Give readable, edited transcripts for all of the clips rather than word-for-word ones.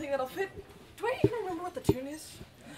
something that'll fit. Do I even remember what the tune is?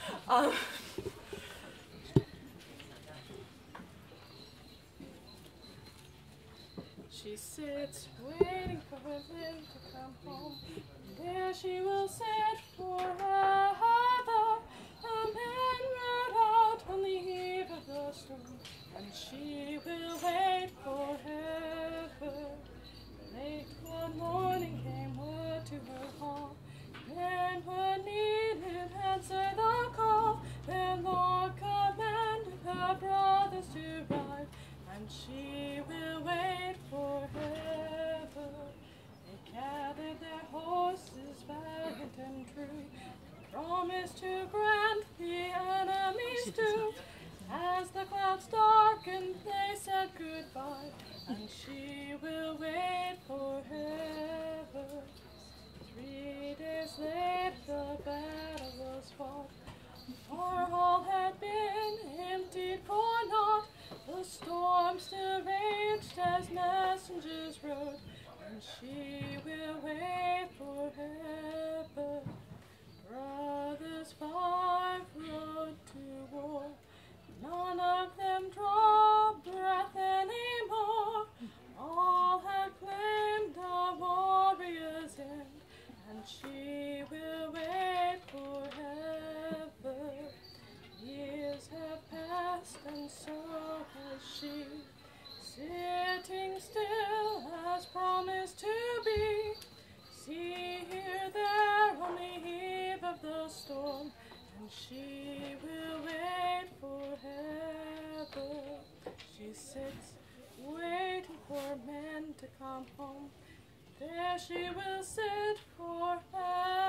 She sits waiting for her Lynn to come home. There she will sit forever. A man rode out on the eve of the storm, and she will wait forever. Late one morning came word to her hall, men were needed, answer the call. Their Lord commanded her brothers to ride, and she will wait forever. They gathered their horses, valiant and true, promised to grant the enemies too. As the clouds darkened, they said goodbye, and she will wait forever. 3 days later, the battle was fought, for all had been emptied for naught. The storm still raged as messengers rode, and she will wait forever. Brothers 5 rode to war, none of them draw breath anymore. All have claimed a warrior's end, and she will wait forever. Years have passed, and so has she, sitting still as promised to be. See here, there on the eve of the storm, and she will wait forever. She sits waiting for men to come home. There she will sit forever.